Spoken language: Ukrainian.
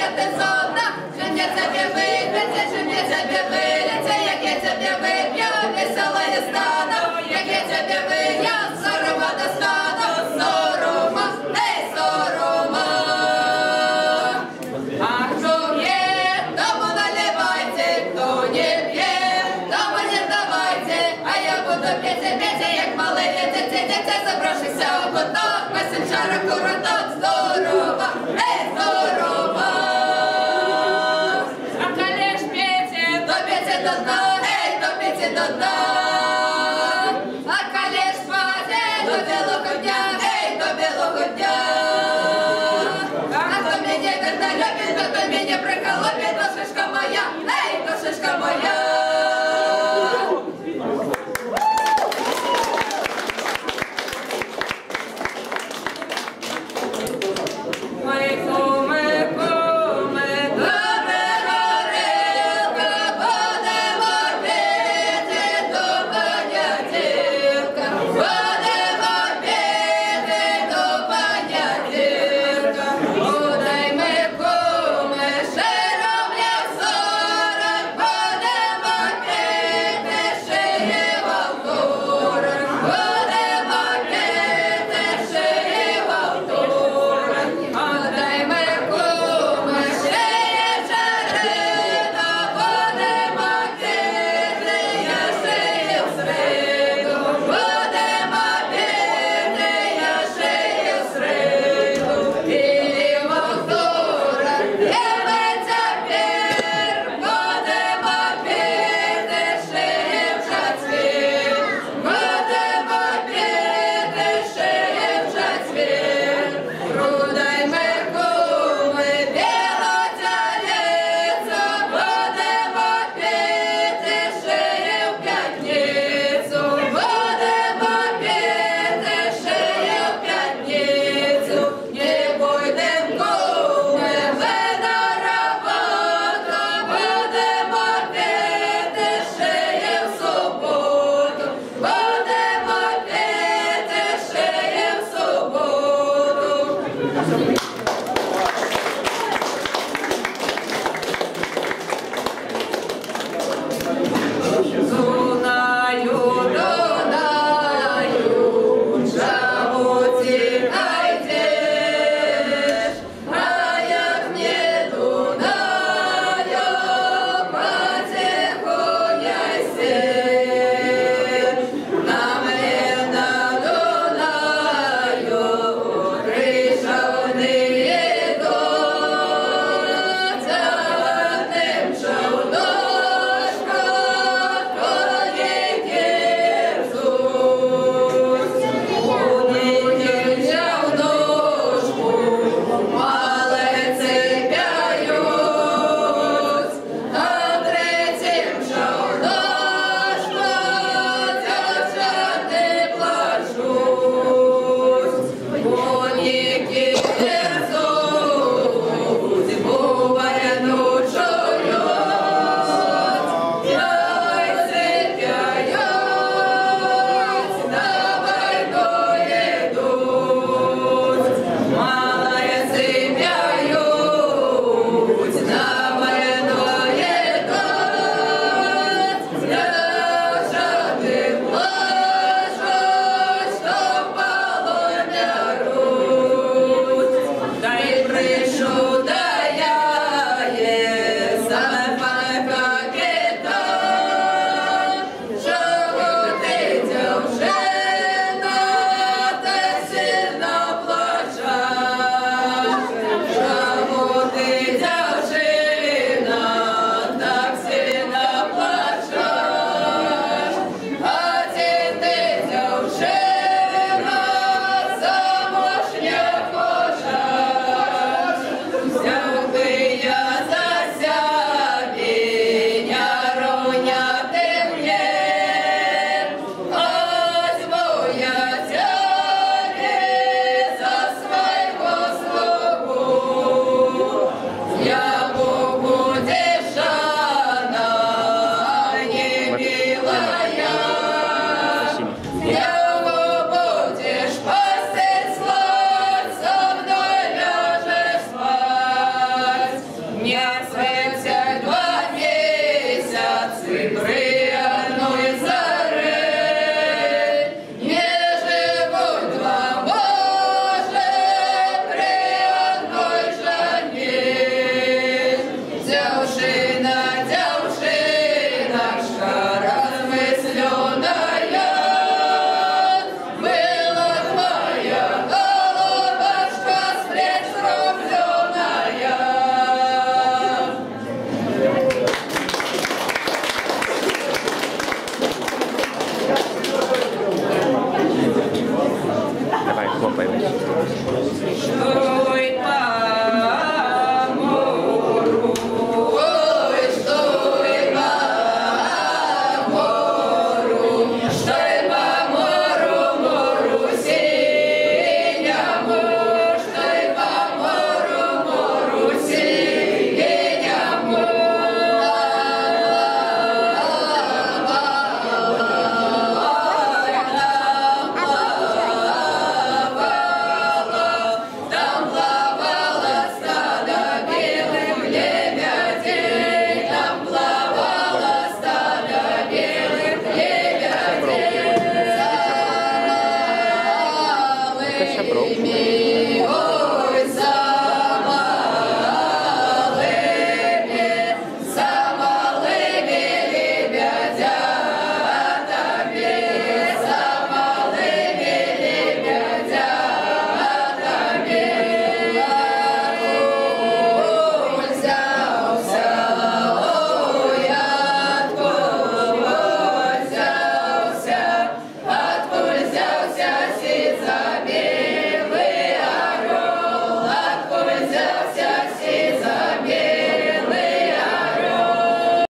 моя ти зона, що мне тебе вип'ється, що мне тебе вилється, як я тебе вип'ю, весела я стану, як я тебе вип'ю, сорома достану, сорома, ей, сорома. А хто п'є, тому наливайте, хто не п'є, тому не давайте, а я буду п'ється, як малий дитя, заброшуся у куток, месенчара короток, здорова, ей, здорова. А калеш п'ється до дна, ей, до п'ється до дна. А калеш паде до білого дня, ей, до білого дня. А хто мене вертольопить, то мене приколопить, то шишка моя, ей, то шишка моя.